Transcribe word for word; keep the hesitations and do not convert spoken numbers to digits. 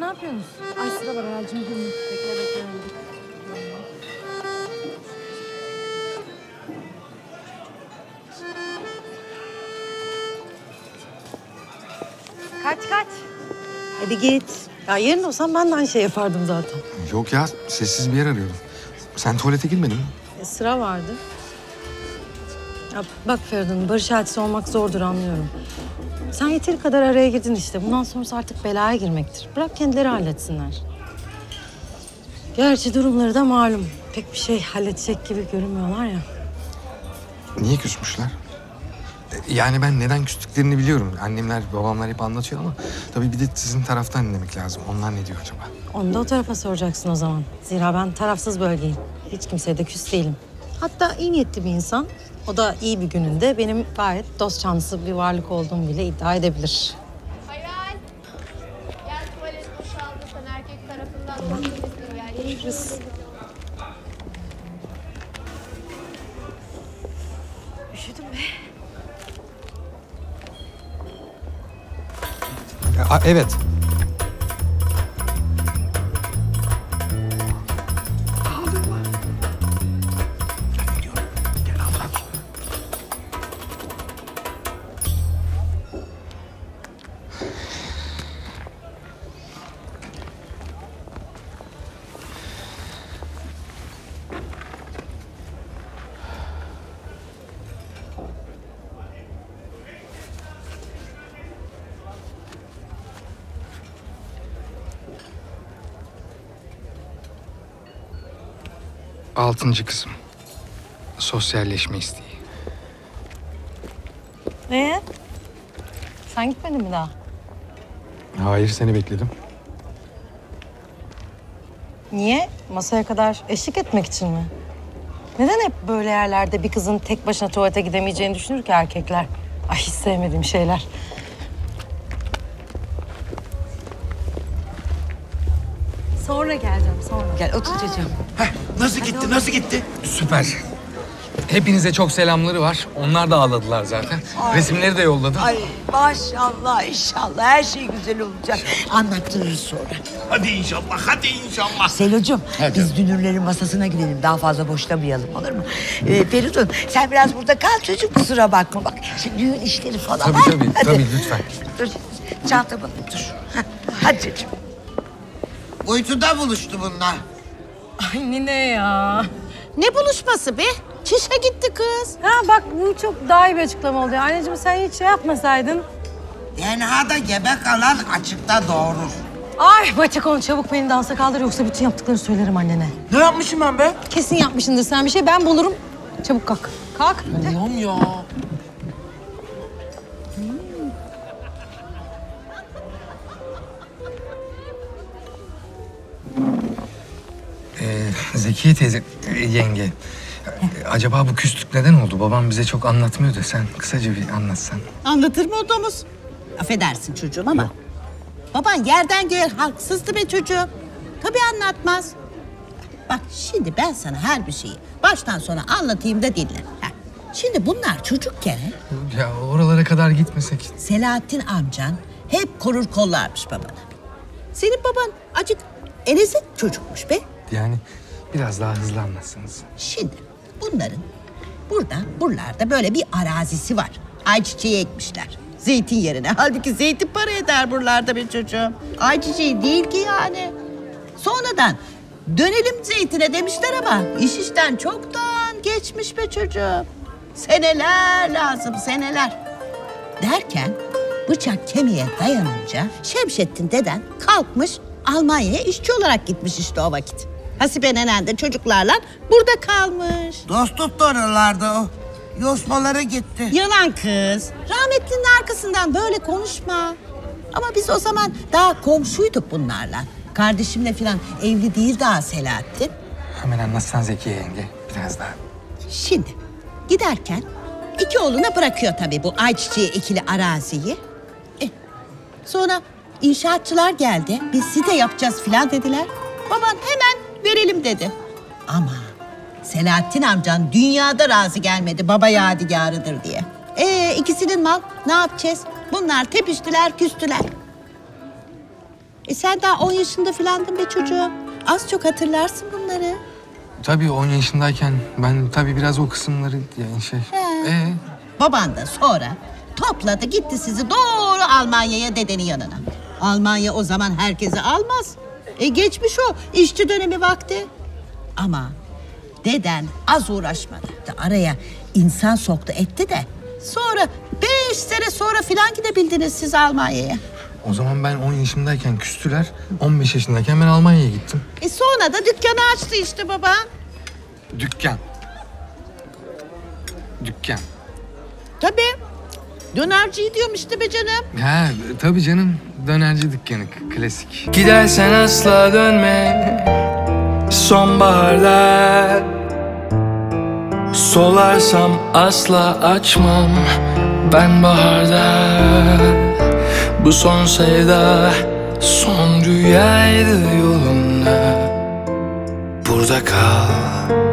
ne yapıyorsunuz? Ay sıra var Hayal'cığım. Bekle bekle. Kaç kaç. Hadi git. Ya yarın olsam ben de aynı şey yapardım zaten. Yok ya, sessiz bir yer arıyorum. Sen tuvalete girmedin mi? E, sıra vardı. Ya bak Feridun, barış elçisi olmak zordur anlıyorum. Sen yeteri kadar araya girdin işte. Bundan sonrası artık belaya girmektir. Bırak kendileri halletsinler. Gerçi durumları da malum. Pek bir şey halledecek gibi görünmüyorlar ya. Niye küsmüşler? Yani ben neden küstüklerini biliyorum. Annemler, babamlar hep anlatıyor ama... tabii bir de sizin taraftan dinlemek lazım. Onlar ne diyor acaba? Onu da o tarafa soracaksın o zaman. Zira ben tarafsız bölgeyim. Hiç kimseye de küs değilim. Hatta iyi niyetli bir insan. O da iyi bir gününde benim gayet dost canlısı bir varlık olduğumu bile iddia edebilir. Hayal. Gel tuvalet boşaldı. Sen erkek tarafından konuşuyorsun. Yani Görüşürüz. Üşüdüm be. A, evet. Altıncı kısım. Sosyalleşme isteği. Ee? Sen gitmedin mi daha? Hayır, seni bekledim. Niye? Masaya kadar eşlik etmek için mi? Neden hep böyle yerlerde bir kızın tek başına tuvalete gidemeyeceğini düşünür ki erkekler? Ay hiç sevmediğim şeyler. Sonra geleceğim, sonra. Gel otur çocuğum. Heh, nasıl gitti, nasıl gitti? Süper. Hepinize çok selamları var. Onlar da ağladılar zaten. Ay. Resimleri de yolladım. Ay maşallah inşallah her şey güzel olacak. Anlattırırız sonra. Hadi inşallah, hadi inşallah. Selocuğum Hadi. biz dünürlerin masasına gidelim. Daha fazla boşlamayalım olur mu? Ee, Feridun sen biraz burada kal çocuk kusura bakma. Bak şimdi düğün işleri falan. Tabii ha? tabii, Hadi. tabii lütfen. Dur çantamı dur. Heh, hadi çocuğum. Uytuda buluştu bunlar. Ay Nine ya. Ne buluşması be? Çişe gitti kız. Ha bak bu çok daha iyi bir açıklama oldu. Anneciğim sen hiç şey yapmasaydın. Tenhada gebe kalan açıkta doğurur. Ay Batikon çabuk beni dansa kaldır yoksa bütün yaptıklarını söylerim annene. Ne yapmışım ben be? Kesin yapmışsındır sen bir şey ben bulurum. Çabuk kalk. Kalk. Allah'ım ya. Ee, Zekiye teyze, e, yenge. e, Acaba bu küslük neden oldu? Babam bize çok anlatmıyor da sen kısaca bir anlatsan. Anlatır mı o domuz? Affedersin çocuğum ama. Baban yerden göğe haksızdı be çocuğum. Tabii anlatmaz. Bak şimdi ben sana her bir şeyi baştan sona anlatayım da dinle. Heh. Şimdi bunlar çocukken Ya oralara kadar gitmesek. Selahattin amcan hep korur kollarmış babanı. Senin baban acık elezik çocukmuş be. Yani biraz daha hızlı anlatsanız. Şimdi bunların burada, buralarda böyle bir arazisi var. Ayçiçeği ekmişler. Zeytin yerine. Halbuki zeytin para eder buralarda be çocuğum. Ayçiçeği değil ki yani. Sonradan dönelim zeytine demişler ama iş işten çoktan geçmiş be çocuğum. Seneler lazım, seneler. Derken bıçak kemiğe dayanınca Şemsettin deden kalkmış Almanya'ya işçi olarak gitmiş işte o vakit. Hasibe nenen de çocuklarla burada kalmış. Dost tuttu oralarda o. Yosmaları gitti. Yalan kız. Rahmetlinin arkasından böyle konuşma. Ama biz o zaman daha komşuyduk bunlarla. Kardeşimle falan evli değil daha Selahattin. Hemen anlatsan Zekiye yenge. Biraz daha. Şimdi giderken iki oğluna bırakıyor tabii bu ayçiçeği ekili araziyi. E, sonra inşaatçılar geldi. Biz site yapacağız falan dediler. Baban hemen verelim dedi. Ama Selahattin amcan dünyada razı gelmedi baba yadigarıdır diye. Ee ikisinin mal ne yapacağız? Bunlar tepiştiler, küstüler. E sen daha on yaşında filandın be çocuğum. Az çok hatırlarsın bunları. Tabii on yaşındayken ben tabii biraz o kısımları yani şey... Ee? Baban da sonra topladı gitti sizi doğru Almanya'ya dedenin yanına. Almanya o zaman herkesi almaz. E geçmiş o işçi dönemi vakti. Ama deden az uğraşmadı. Araya insan soktu etti de. Sonra beş sene sonra filan gidebildiniz siz Almanya'ya. O zaman ben on yaşındayken küstüler. on beş yaşındayken ben Almanya'ya gittim. E sonra da dükkanı açtı işte baba. Dükkan. Dükkan. Tabii. Dönerciyi diyorum işte be canım. Ha tabii canım. Dönerci dükkanı klasik. Gidersen asla dönme. Sonbaharda solarsam asla açmam. Ben baharda bu son sevda, son rüyaydı yolunda. Burada kal.